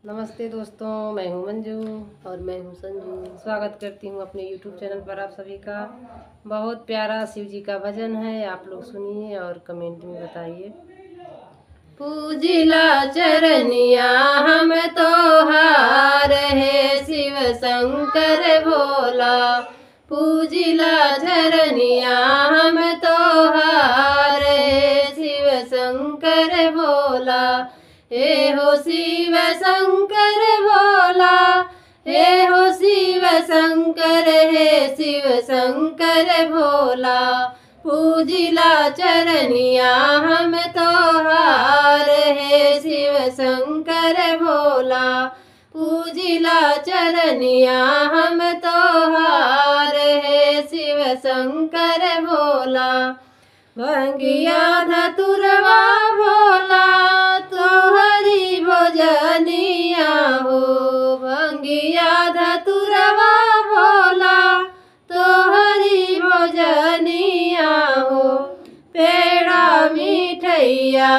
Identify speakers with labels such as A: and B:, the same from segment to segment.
A: नमस्ते दोस्तों, मैं हूं मंजू
B: और मैं हूँ संजू।
A: स्वागत करती हूं अपने YouTube चैनल पर आप सभी का। बहुत प्यारा शिव जी का भजन है, आप लोग सुनिए और कमेंट में बताइए।
B: पूजिला चरनिया हम तो हार है शिव शंकर भोला। पूजिला चरनिया हम तो हार है शिव शंकर भोला। हे हो शिव शंकर भोला, हे हो शिव शंकर, हे शिव शंकर भोला। पूजिला चरनिया हम तो हार है शिव शंकर भोला। पूजिला चरनिया हम तो हार है शिव शंकर भोला। भंगिया धतुरवा भोला तोहरी भोजनिया हो। भंगिया धतुरवा भोला तोहरी भोजनिया हो। पेड़ा मिठैया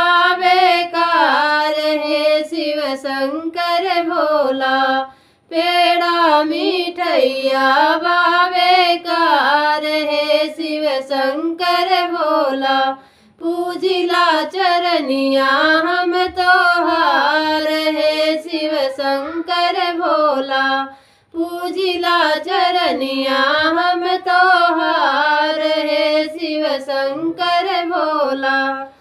B: बेकार है शिव शंकर भोला। पेड़ा मिठैया बेकार है शिव शंकर भोला। पूजिला चरनिया हम तो हार है शिव शंकर भोला। पूजिला चरनिया हम तो हार है शिव शंकर भोला।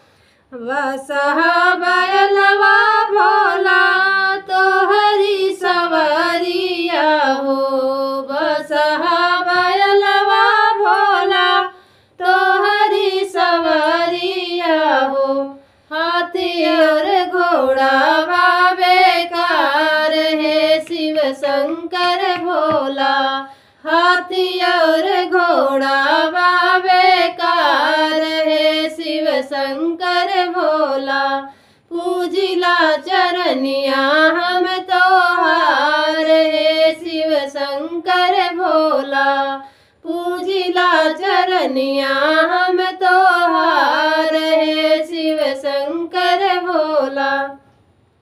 B: वसहा बैलवा भोला तोहरी सवारिया हो। वसहा बैलवा भोला तोहरी सवारिया हो। हाथी और घोड़ा बेकार है शिव शंकर भोला। हाथी और घोड़ा बेकार है शिव शंकर भोला। पूजिला चरनिया हम तो हार है शिव शंकर भोला। पूजिला चरनिया हम